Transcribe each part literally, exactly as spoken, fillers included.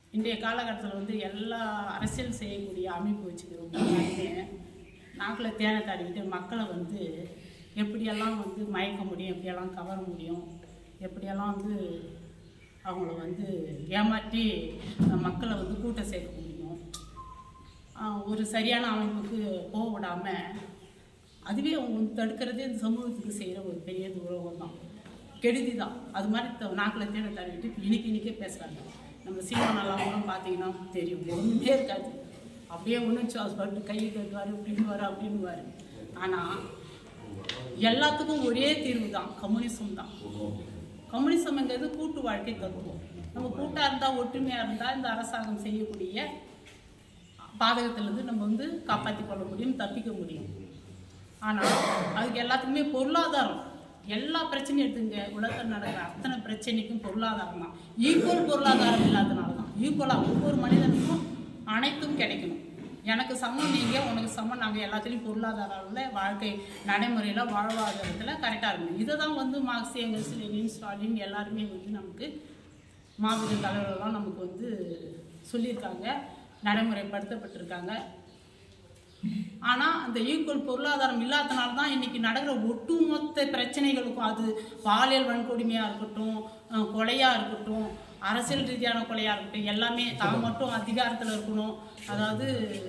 இன்றைய காலகட்டத்தில் வந்து எல்லா அரசியல் செய்யக்கூடிய அமைப்பு வச்சுக்கிறவங்க நாக்கில் தேனை தாடிக்கிட்டு மக்களை வந்து எப்படியெல்லாம் வந்து மயக்க முடியும், எப்படியெல்லாம் கவர முடியும், எப்படியெல்லாம் வந்து அவங்கள வந்து ஏமாற்றி மக்களை வந்து கூட்டம் சேர்க்க முடியும், ஒரு சரியான அமைப்புக்கு போக விடாமல் அதுவே அவங்க வந்து தடுக்கிறதே இந்த சமூகத்துக்கு செய்கிற ஒரு பெரிய துரோகம் தான், கெடுதி தான். அது மாதிரி நாக்கில் தேனை தாடிக்கிட்டு இன்னைக்கு இன்னைக்கே பேசுகிறாங்க. நம்ம சீமானெல்லாம் பார்த்தீங்கன்னா தெரியும், ஒன்றுமே இருக்காது, அப்படியே உணர்ச்சி ஹாஸ்பிட்டல் கையை கட்டுவார் இப்படின்னுவார் அப்படின்னுவார். ஆனால் எல்லாத்துக்கும் ஒரே தீர்வு தான், கம்யூனிசம் தான். கம்யூனிசம்ங்கிறது கூட்டு வாழ்க்கை தத்துவம். நம்ம கூட்டாக இருந்தால், ஒற்றுமையாக இருந்தால் இந்த அரசாங்கம் செய்யக்கூடிய பாதகத்திலேருந்து நம்ம வந்து காப்பாற்றி கொள்ள முடியும், தப்பிக்க முடியும். ஆனால் அதுக்கு எல்லாத்துக்குமே பொருளாதாரம், எல்லா பிரச்சனையும் எடுத்துங்க, உலகத்தில் நடக்கிற அத்தனை பிரச்சனைக்கும் பொருளாதாரம் தான். ஈக்குவல் பொருளாதாரம் இல்லாதனால தான். ஈக்குவலாக ஒவ்வொரு மனிதனுக்கும் அனைத்தும் கிடைக்கணும். எனக்கு சமம் நீங்கள், உனக்கு சமம் நாங்கள், எல்லாத்துலேயும் பொருளாதாரத்தில் வாழ்க்கை நடைமுறையில் வாழ்வாதாரத்தில் கரெக்டாக இருக்கணும். இதை தான் வந்து மார்க்ஸ், எங்கல்ஸ், லெனின், ஸ்டாலின் எல்லாருமே வந்து நமக்கு மாபெரும் தலைவர்கள்லாம் நமக்கு வந்து சொல்லியிருக்காங்க, நடைமுறைப்படுத்தப்பட்டிருக்காங்க. ஆனால் அந்த ஈக்குவல் பொருளாதாரம் இல்லாதனால தான் இன்றைக்கி நடக்கிற ஒட்டுமொத்த பிரச்சனைகளுக்கும், அது பாலியல் வன்கொடுமையாக இருக்கட்டும், கொலையாக இருக்கட்டும், அரசியல் ரீதியான கொலையாக இருக்கட்டும், எல்லாமே தான் மட்டும் அதிகாரத்தில் இருக்கணும், அதாவது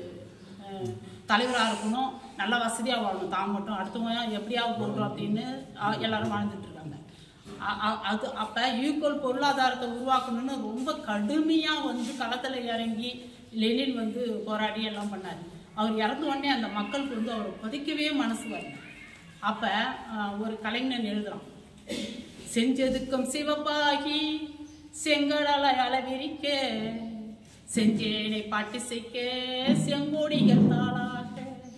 தலைவராக இருக்கணும், நல்லா வசதியாக வாழணும், தான் மட்டும் அடுத்தவங்க எப்படியாவது போடுறோம் அப்படின்னு எல்லாரும் வாழ்ந்துட்டுருக்காங்க. அது அப்போ ஈக்குவல் பொருளாதாரத்தை உருவாக்கணும்னு ரொம்ப கடுமையாக வந்து களத்தில் இறங்கி லெனின் வந்து போராடி எல்லாம் பண்ணார். அவர் இறந்த உடனே அந்த மக்களுக்கு வந்து அவரை பதிக்கவே மனசு வரல. அப்போ ஒரு கலைஞன் எழுதுறான், செஞ்சதுக்கும் சிவப்பாகி செங்கடல அளவிரிக்க செஞ்சேனை பாட்டி செய்க்க செங்கோடிகள் தாளாட்ட.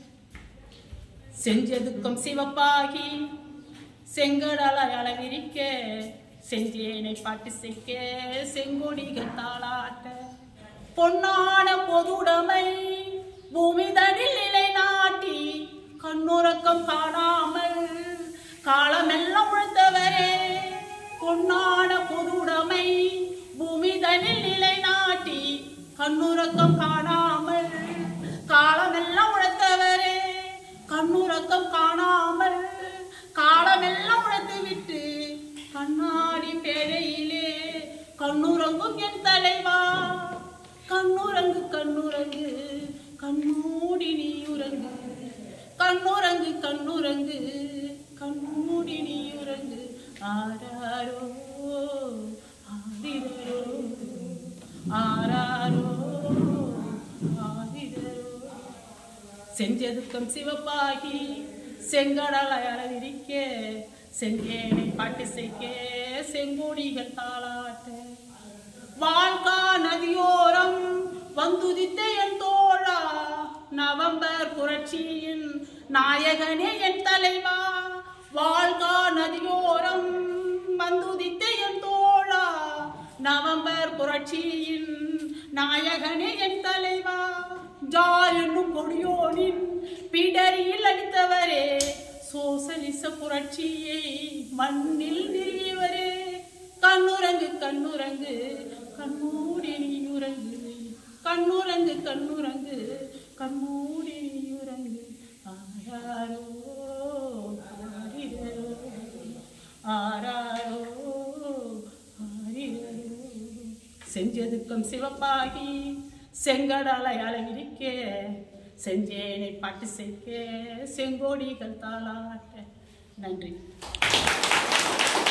செஞ்சதுக்கும் சிவப்பாகி செங்கடல அளவிரிக்க செஞ்சேனை பாட்டி செய்க்க செங்கோடிகள் தாளாட்ட. பொன்னான பொதுடைமை பூமிதனில் நிலை நாட்டி கண்ணுறக்கம் காணாமல் காலமெல்லாம் உழைத்தவரே. பொன்னான பொதுடைமை பூமிதனில் நிலை நாட்டி கண்ணுறக்கம் காணாமல் காலமெல்லாம் உழைத்தவரே. கண்ணுறக்கம் காணாமல் காலமெல்லாம் உழைத்து விட்டு கண்ணாடி பேரையிலே கண்ணுறங்கும் என் தலைவா. கண்ணுறங்கு கண்ணுறங்கு கண்ணூடி நீயுறங்கு, கண்ணுறங்கு கண்ணுறங்கு கண்ணூடி நீயுறங்கு. ஆராரோ ஆதிரோ ஆராரோ ஆதிரோ. செஞ்சதுக்கம் சிவப்பாகி செங்கடலை அளவிரிக்க செஞ்சேனை பாட்டி செய்க செங்கோடிகள் தாளாட்ட. வாழ்கா நதியோரம் வந்துதித்த என் தோழா, நவம்பர் புரட்சியின் நாயகனே என் தலைவா. வாழ்கா நதியோரம் வந்துதித்த என் தோழா, நவம்பர் புரட்சியின் நாயகனே என் தலைவா. ஜார் என்னும் கொடியோனின் பிடரியில் அடித்தவரே, சோசலிச புரட்சியை மண்ணில் நிறுவியவரே. கண்ணுறங்கு கண்ணுறங்கு கண்மூடி நீயுறங்கு, கண்ணுறங்கு கண்ணுறங்கு கண்மூடி நீயுறங்கு. ஆராரோ ஆரிரோ ஆராரோ ஆரிரோ. செஞ்சதுக்கும் சிவப்பாகி செங்கடலை அளவிரிக்க செஞ்சேனை பாட்டு செய்க செங்கோடிகள் தாளாட்ட. நன்றி.